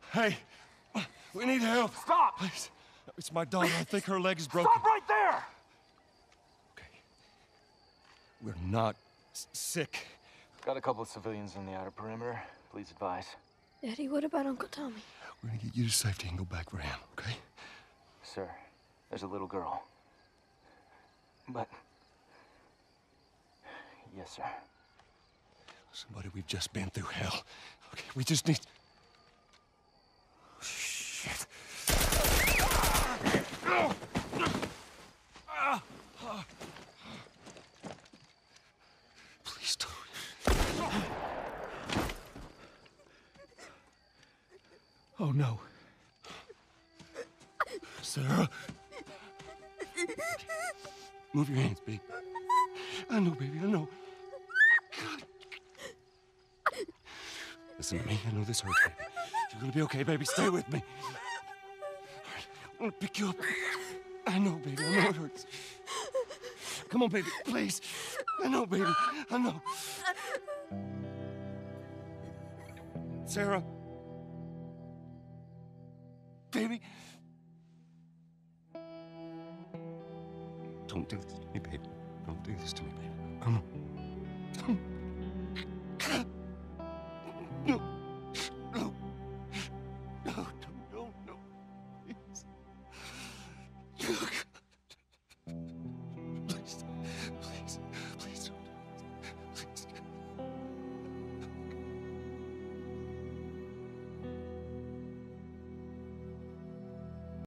Hey, we need help. Stop! Please. It's my daughter. I think her leg is broken. Stop right there! Okay. We're not sick. Got a couple of civilians in the outer perimeter. Please advise. Daddy, what about Uncle Tommy? We're gonna get you to safety and go back for him, okay? Sir, there's a little girl. But... Yes, sir. Somebody, we've just been through hell. Okay, we just need... Shit. Please don't. Oh, no. Sarah. Move your hands, baby. I know, baby, I know. God. Listen to me. I know this hurts, baby. You're gonna be okay, baby. Stay with me. All right, I'm gonna pick you up. I know, baby. I know it hurts. Come on, baby. Please. I know, baby. I know. Sarah. Baby. Don't do this to me, baby. Don't do this to me, baby. Come on.